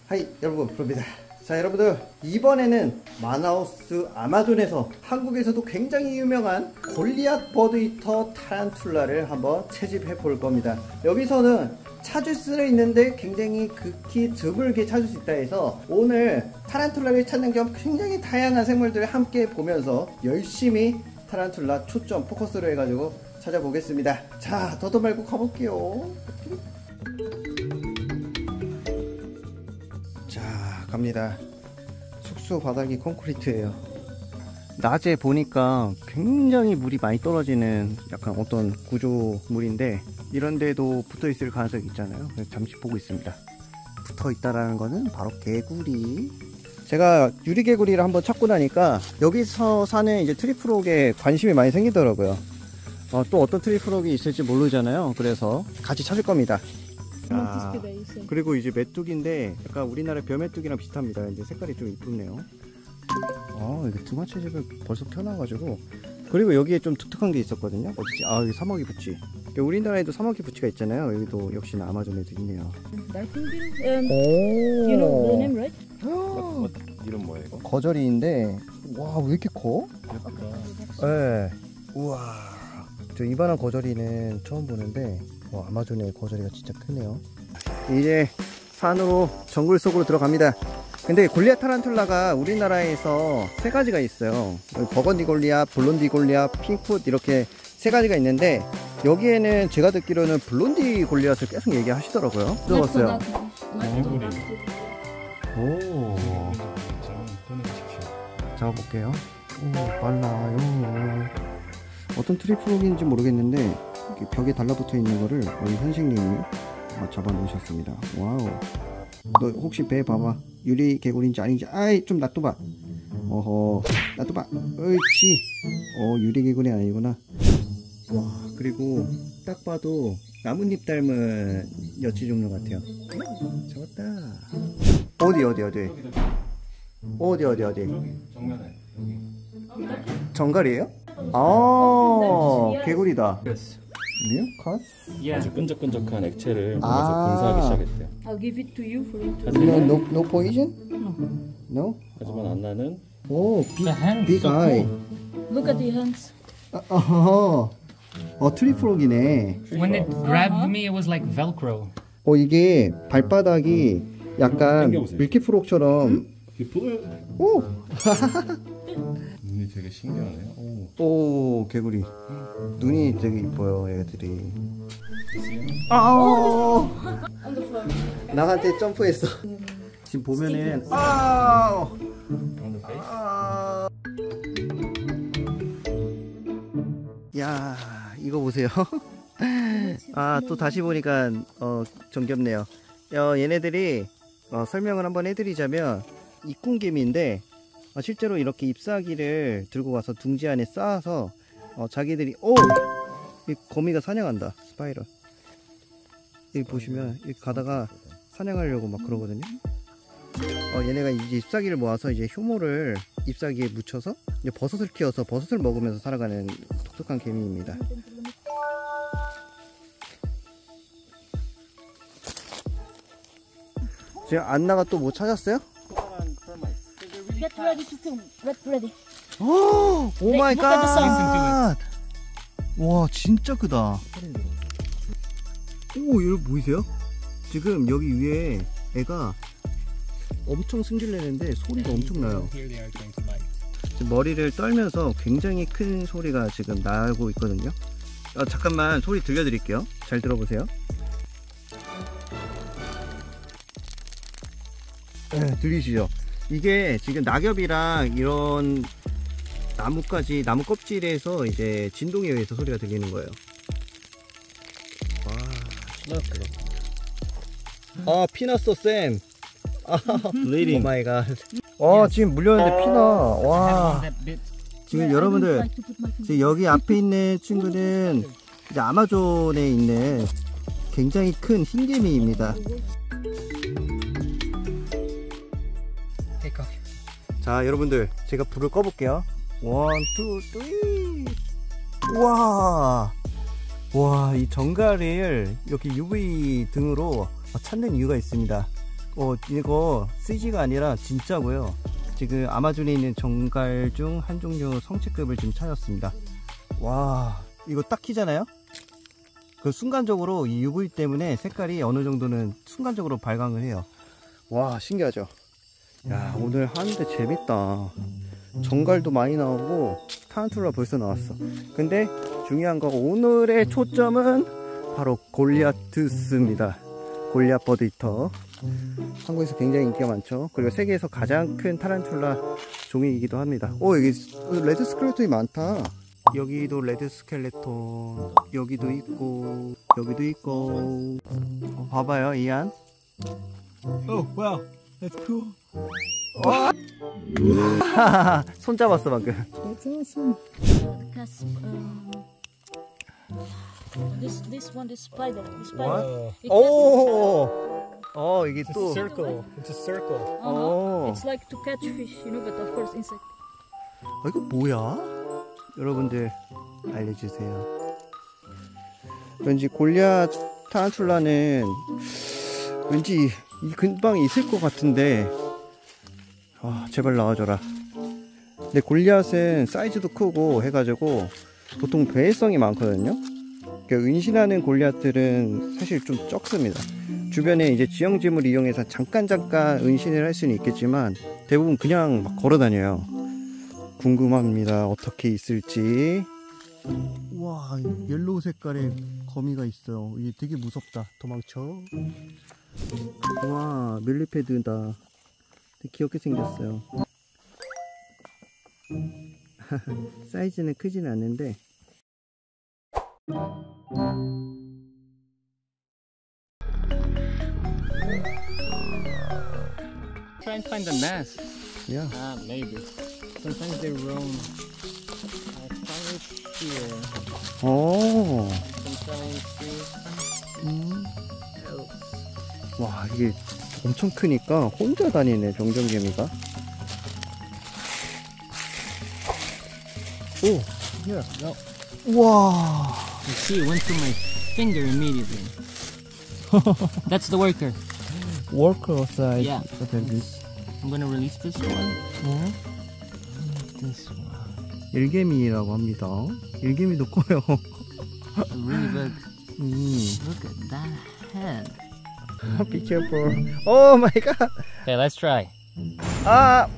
하이 여러분, 프로입니다. 자, 여러분들, 이번에는 마나우스 아마존에서 한국에서도 굉장히 유명한 골리앗 버드이터 타란툴라를 한번 채집해 볼 겁니다. 여기서는 찾을 수는 있는데 굉장히 극히 드물게 찾을 수 있다 해서 오늘 타란툴라를 찾는 겸 굉장히 다양한 생물들을 함께 보면서 열심히 타란툴라 초점 포커스로 해가지고 찾아보겠습니다. 자, 더도 말고 가볼게요. 자, 갑니다. 숙소 바닥이 콘크리트예요. 낮에 보니까 굉장히 물이 많이 떨어지는 약간 어떤 구조물인데 이런 데도 붙어 있을 가능성이 있잖아요. 그래서 잠시 보고 있습니다. 붙어 있다라는 거는 바로 개구리. 제가 유리개구리를 한번 찾고 나니까 여기서 사는 이제 트리프록에 관심이 많이 생기더라고요. 또 어떤 트리프록이 있을지 모르잖아요. 그래서 같이 찾을 겁니다. 아, 그리고 이제 메뚜기인데 약간 우리나라 벼메뚜기랑 비슷합니다. 이제 색깔이 좀 이쁘네요. 이게 등화 채집을 벌써 켜놔가지고. 그리고 여기에 좀 독특한 게 있었거든요. 어디지? 여기 사마귀 부치. 우리나라에도 사마귀 부치가 있잖아요. 여기도 역시나 아마존에도 있네요. You know the name, right? 이름 뭐예요 이거? 거저리인데 와, 왜 이렇게 커? 네. 우와, 저 이만한 거저리는 처음 보는데 와, 아마존의 거저리가 진짜 크네요. 이제 산으로 정글 속으로 들어갑니다. 근데 골리앗 타란툴라가 우리나라에서 세 가지가 있어요. 버건디 골리앗, 블론디 골리앗, 핑크풋 이렇게 세 가지가 있는데 여기에는 제가 듣기로는 블론디 골리앗을 계속 얘기하시더라고요. 들어봤어요. 오, 잡아볼게요. 오, 빨라요. 어떤 트리프록인지 모르겠는데 이렇게 벽에 달라붙어 있는 거를 우리 현식님이 잡아 놓으셨습니다. 와우. 너 혹시 배 봐봐. 유리 개구리인지 아닌지. 아이, 좀 놔둬봐. 어허, 놔둬봐. 옳지. 유리 개구리 아니구나. 와, 그리고 딱 봐도 나뭇잎 닮은 여치 종류 같아요. 잡았다. 어디? 정면에 정갈이에요? 개구리다. 밀컷? 아주 끈적끈적한 액체를 몸에서 분사하기 시작했대요. I'll give it to you for it. No poison? No? 하지만 안나는 오, big eye. Look at the hands. 트리프록이네. When it grabbed me, it was like Velcro. 이게 발바닥이 약간 당겨보세요. 밀키프록처럼. 오! 눈이 되게 신기하네요. 오, 개구리. 눈이 되게 이뻐요, 얘들이. On the floor. 나한테 점프했어. 지금 보면은 야, 이거 보세요. 또 다시 보니까 정겹네요. 얘네들이 설명을 한번 해드리자면 이꿍개미인데 실제로 이렇게 잎사귀를 들고 가서 둥지 안에 쌓아서 자기들이 이 거미가 사냥한다. 스파이럴. 여기 보시면 이렇게 가다가 사냥하려고 막 그러거든요. 얘네가 이제 잎사귀를 모아서 이제 효모를 잎사귀에 묻혀서 이제 버섯을 키워서 버섯을 먹으면서 살아가는 독특한 개미입니다. 지금 안나가 또 뭐 찾았어요? Get ready to film. Get ready. 오 마이 Look at the 갓! 와, 진짜 크다. 오, 여러분 보이세요? 지금 여기 위에 애가 엄청 승질내는데 소리가 엄청 나요. Here they are trying to bite. 지금 머리를 떨면서 굉장히 큰 소리가 지금 나고 있거든요. 잠깐만 소리 들려드릴게요. 잘 들어보세요. 들리시죠? 이게 지금 낙엽이랑 이런 나무 껍질에서 이제 진동에 의해서 소리가 들리는 거예요. 와, 피났어, 쌤. 블리딩. 오 마이 갓. 지금 물렸는데 피나. 와. 지금 여러분들, 지금 여기 앞에 있는 친구는 이제 아마존에 있는 굉장히 큰 흰개미입니다. 자, 여러분들, 제가 불을 꺼볼게요. 1, 2, 3. 우와. 와, 이 정갈을 이렇게 UV 등으로 찾는 이유가 있습니다. 이거 CG가 아니라 진짜고요. 지금 아마존에 있는 정갈 중 한 종류 성체급을 지금 찾았습니다. 와, 이거 딱 키잖아요? 그 순간적으로 이 UV 때문에 색깔이 어느 정도는 순간적으로 발광을 해요. 와, 신기하죠? 야, 오늘 하는데 재밌다. 정갈도 많이 나오고 타란툴라 벌써 나왔어. 근데 중요한 거, 오늘의 초점은 바로 골리아투스입니다. 골리앗 버드 히터. 한국에서 굉장히 인기가 많죠. 그리고 세계에서 가장 큰 타란툴라 종이이기도 합니다. 여기 레드 스켈레톤이 많다. 여기도 레드 스켈레톤, 여기도 있고, 여기도 있고. 봐봐요, 이안. wow, that's cool. 손 잡았어 방금. That's awesome. Because this one is spider. The spider. It 이게 It's 또. a circle. It's a circle. It's like to catch fish, you know, but of course insect. 이거 뭐야? 여러분들 알려주세요. 왠지 골리앗 타란툴라는 왠지 이 근방에 있을 것 같은데, 제발 나와줘라. 근데 골리앗은 사이즈도 크고 해가지고 보통 배회성이 많거든요. 그러니까 은신하는 골리앗들은 사실 좀 적습니다. 주변에 이제 지형지물을 이용해서 잠깐 은신을 할 수는 있겠지만 대부분 그냥 막 걸어다녀요. 궁금합니다. 어떻게 있을지. 와, 옐로우 색깔의 거미가 있어요. 이게 되게 무섭다. 도망쳐. 와, 밀리패드다. 되게 귀엽게 생겼어요. 사이즈는 크진 않은데. Try and find the nest. 야, Maybe. Sometimes they roam. I found it here. 오. Sometimes else. 와, 이게 엄청 크니까 혼자 다니네, 병정개미가. 오, 야, 우와. You see, it went through my finger immediately. That's the worker. Worker size. Yeah. this. I'm gonna release this one. This one. 일개미라고 합니다. 일개미도 커요. Really big. 음. Look at that head. Be careful. Oh my god. Okay, let's try. 아,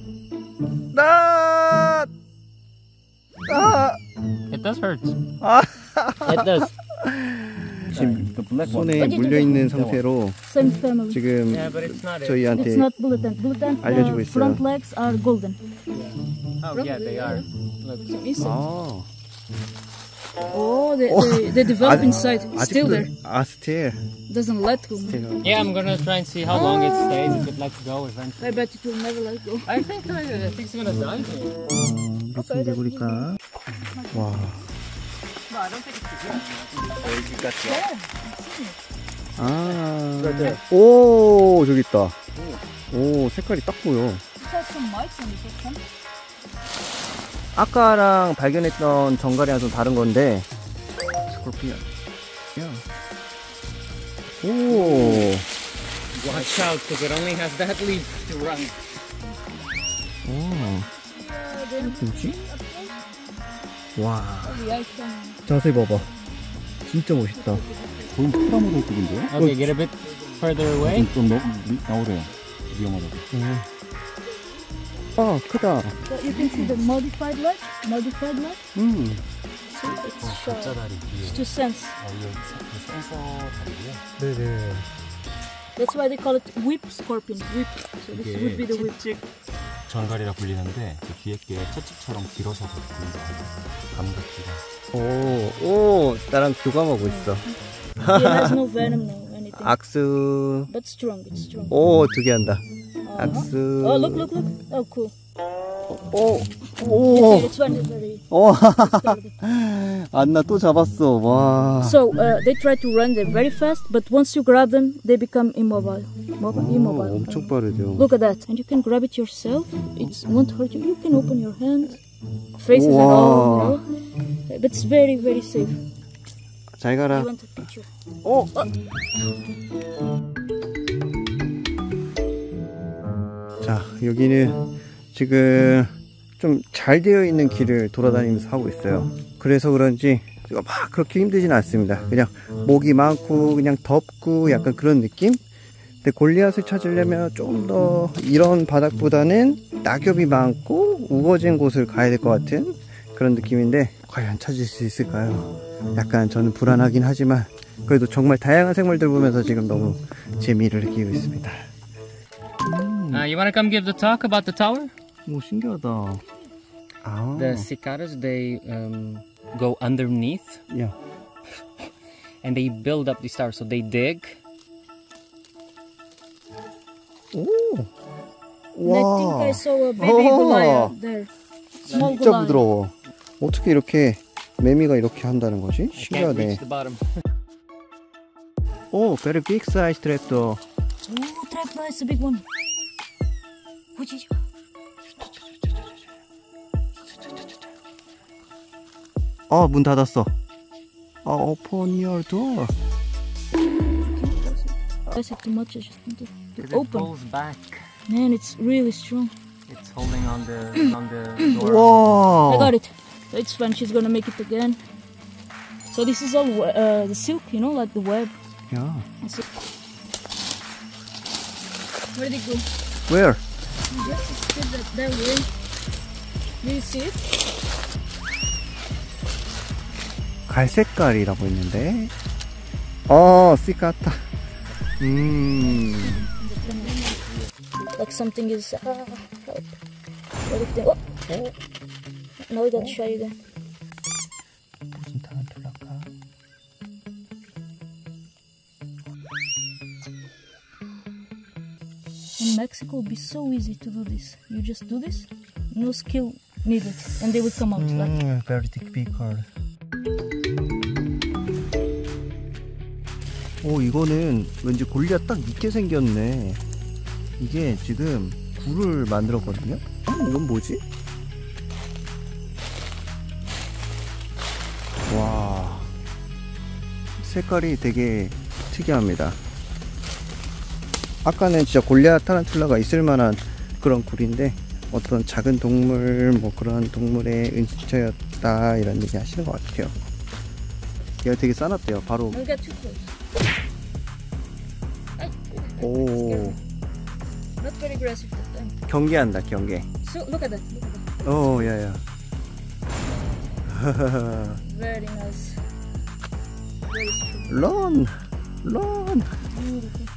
It does hurt. 아. It does. 지금 손에 물려 있는 상태로 Same family. 지금 Yeah, but it's not it. It's 저희한테 not bullet ant. Bullet ant. 알려주고 있어요. Front legs are golden. Oh, yeah, they are. Look. Some insect. 아, Oh, they develop inside. Still there. still. Doesn't let go. Yeah, I'm gonna try and see how long it stays if it lets go eventually. I bet it will never let go. I think it's gonna die here. 무슨 개구리까? 와. No, I don't think it's too good. 아. 오, 저기 있다. 오, 색깔이 딱 보여. It has some mites on it. Some. 아까랑 발견했던 정갈이랑 좀 다른 건데. 스콜피언. 야. 오. Watch out, because it only has that leaf to run. 오. 뭐지? 와. The ice can. 자세히 봐봐. 진짜 멋있다. 그럼 프라모델 급인데요? Okay, get a bit further away. 좀 나오래요. 위험하다고. 아, 크다. So you can see the modified leg. Modified leg. See, it's to sense. 센서 다리고요. 네네. That's why they call it whip scorpion. Whip. So this would be the whip. 정갈이라 불리는데 그 뒤에 게 채찍처럼 길어서 보인다. 감각기가. 오, 나랑 교감하고 있어. It has no venom, no anything. 악수. But strong. It's strong. 오, 두 개 한다. Uh-huh. 악수. Oh, look. Oh, cool. 오. It's one is very. 오. 안나 또 잡았어. 와. So they try to run there very fast, but once you grab them, they become immobile. Immobile. 엄청 빠르죠. Look at that, and you can grab it yourself. It won't hurt you. You can open your hand. Faces and Wow. all, you know. But it's very, very safe. 잘 가라. You want a picture? 오. 자, 여기는 지금 좀 잘 되어 있는 길을 돌아다니면서 하고 있어요. 그래서 그런지 막 그렇게 힘들진 않습니다. 그냥 목이 많고 그냥 덥고 약간 그런 느낌? 근데 골리앗을 찾으려면 좀 더 이런 바닥보다는 낙엽이 많고 우거진 곳을 가야 될 것 같은 그런 느낌인데 과연 찾을 수 있을까요? 약간 저는 불안하긴 하지만 그래도 정말 다양한 생물들 보면서 지금 너무 재미를 느끼고 있습니다. You wanna come give the talk about the tower? 오, 신기하다. 아, The cicadas, they go underneath 야. and they build up these towers. So they dig. 오, And I think I saw a baby Goliath there. Small 진짜 Goliath. 부드러워. 어떻게 이렇게 매미가 이렇게 한다는 거지? Can't 신기하네. reach the bottom. 오, very big size trapdoor. Oh, trapdoor is a big one. 문 닫았어. Open your door. Guys have too much. I just want to It open. pulls back. Man, it's really strong. It's holding on the door. 와. I got it. It's fine. She's gonna make it again. So this is all the silk, you know, like the web. 야. That's it. Where did it go? Where? Just did that way. Do you see it? 갈색깔이라고 했는데. 시카타. Like something is help. What if they, oh. Now we gotta try again. 무슨 타란툴라까? In Mexico, it would be so easy to do this. You just do this, no skill needed, and they would come out like. Very difficult. 오, 이거는 왠지 골리앗 딱 있게 생겼네. 이게 지금 불을 만들었거든요. 이건 뭐지? 와, 색깔이 되게 특이합니다. 아까는 진짜 골리앗 타란툴라가 있을 만한 그런 굴인데 어떤 작은 동물, 뭐 그런 동물의 은신처였다 이런 얘기 하시는 것 같아요. 얘가 되게 싸놨대요. 바로. Don't get too close. 오, Not very aggressive that time. 경계한다, 경계. So look at that. Look at that. 오, 야야. Very nice. Very strong. 런, 런. Beautiful.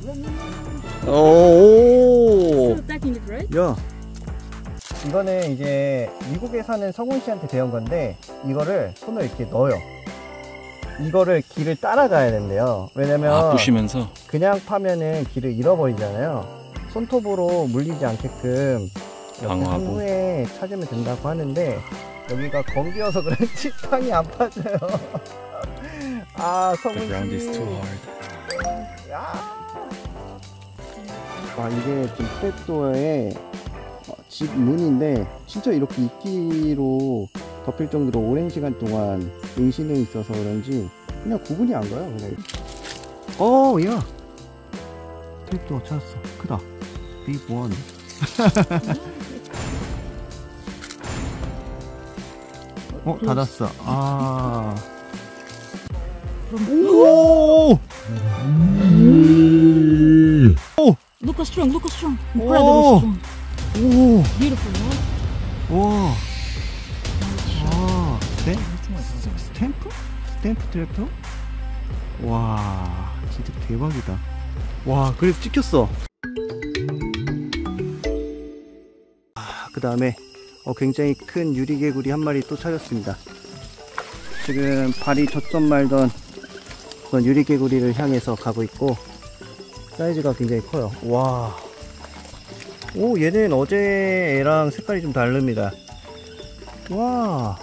오, Still attacking it, right? 야. 이거는 이제 미국에 사는 성훈 씨한테 배운 건데 이거를 손을 이렇게 넣어요. 이거를 길을 따라가야 된대요. 왜냐면 부시면서 그냥 파면은 길을 잃어버리잖아요. 손톱으로 물리지 않게끔 이렇게 한 방어하고. 후에 찾으면 된다고 하는데 여기가 건기여서 그런지 땅이 안 파져요. The ground is too 성훈씨. hard. 와, 이게 지금 트랩도어의 집 문인데 진짜 이렇게 이끼로 덮일 정도로 오랜 시간 동안 은신해 있어서 그런지 그냥 구분이 안 가요. 그냥. 야, 트랩도어 찾았어. 크다. Big one. 닫았어. 오! Look how strong. Look how strong. Incredibly strong. 오! Beautiful, right? 와! 스탬프? 스탬프 트랩도? 와, 진짜 대박이다. 와, 그래도 찍혔어. 그 다음에 굉장히 큰 유리개구리 한 마리 또 찾았습니다. 지금 발이 젖던 말던 그런 유리개구리를 향해서 가고 있고 사이즈가 굉장히 커요. 와, 오, 얘는 어제 애랑 색깔이 좀 다릅니다. 와,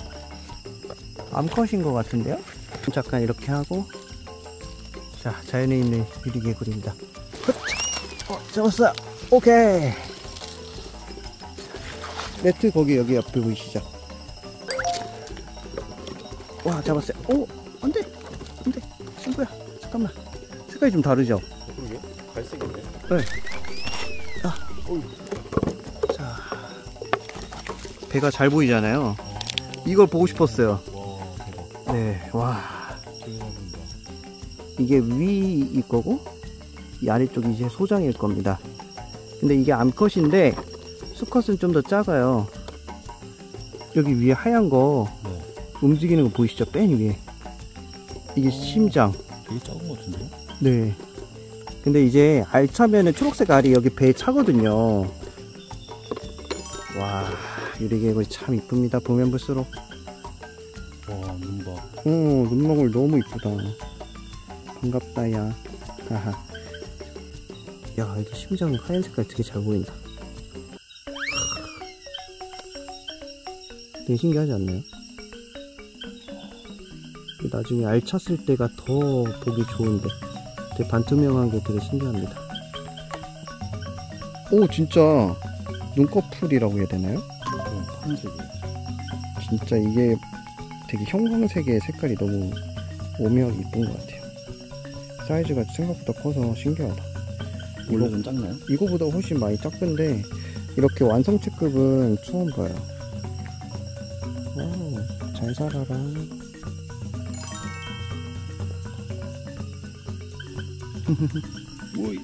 암컷인 것 같은데요? 잠깐 이렇게 하고, 자, 자연에 있는 유리개구리입니다. 잡았어요. 오케이. 네트 거기 여기 옆에 보이시죠? 와, 잡았어요. 오, 안돼, 안돼, 친구야, 잠깐만. 색깔이 좀 다르죠? 그러게? 갈색인데? 네. 자, 배가 잘 보이잖아요. 이걸 보고 싶었어요. 와, 대박. 네, 와. 되게 잘 보인다. 이게 위일 거고 이 아래쪽이 이제 소장일 겁니다. 근데 이게 암컷인데 수컷은 좀 더 작아요. 여기 위에 하얀 거 네. 움직이는 거 보이시죠? 맨 위에 이게 심장. 되게 작은 것 같은데요? 네. 근데 이제 알 차면은 초록색 알이 여기 배에 차거든요. 와, 유리개구리 참 이쁩니다. 보면 볼수록. 와, 눈봐. 눈망울 너무 이쁘다. 반갑다, 야. 하하. 야, 이게 심장 하얀 색깔 되게 잘 보인다. 되게 신기하지 않나요? 나중에 알 찼을 때가 더 보기 좋은데 되게 반투명한 게 되게 신기합니다. 오, 진짜 눈꺼풀이라고 해야 되나요? 파란색이에요. 진짜 이게 되게 형광색의 색깔이 너무 오묘하게 이쁜 것 같아요. 사이즈가 생각보다 커서 신기하다. 원래 좀 작나요? 이거보다 훨씬 많이 작던데 이렇게 완성체급은 처음 봐요. 와우, 잘 살아라. 오이.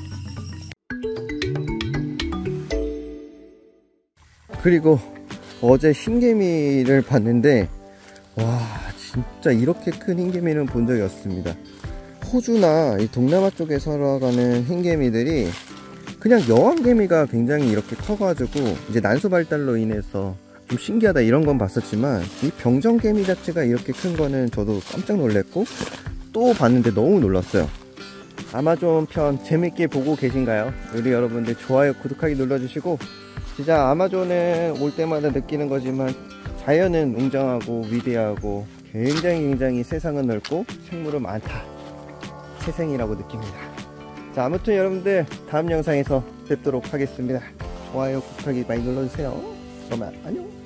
그리고 어제 흰개미를 봤는데 와, 진짜 이렇게 큰 흰개미는 본 적이 없습니다. 호주나 이 동남아 쪽에 살아가는 흰개미들이 그냥 여왕개미가 굉장히 이렇게 커가지고 이제 난소 발달로 인해서 좀 신기하다 이런 건 봤었지만 이 병정개미 자체가 이렇게 큰 거는 저도 깜짝 놀랐고 또 봤는데 너무 놀랐어요. 아마존 편 재밌게 보고 계신가요? 우리 여러분들 좋아요, 구독하기 눌러주시고, 진짜 아마존은 올 때마다 느끼는 거지만 자연은 웅장하고 위대하고 굉장히 세상은 넓고 생물은 많다. 새생이라고 느낍니다. 자, 아무튼 여러분들 다음 영상에서 뵙도록 하겠습니다. 좋아요, 구독하기 많이 눌러주세요. 그러면 안녕.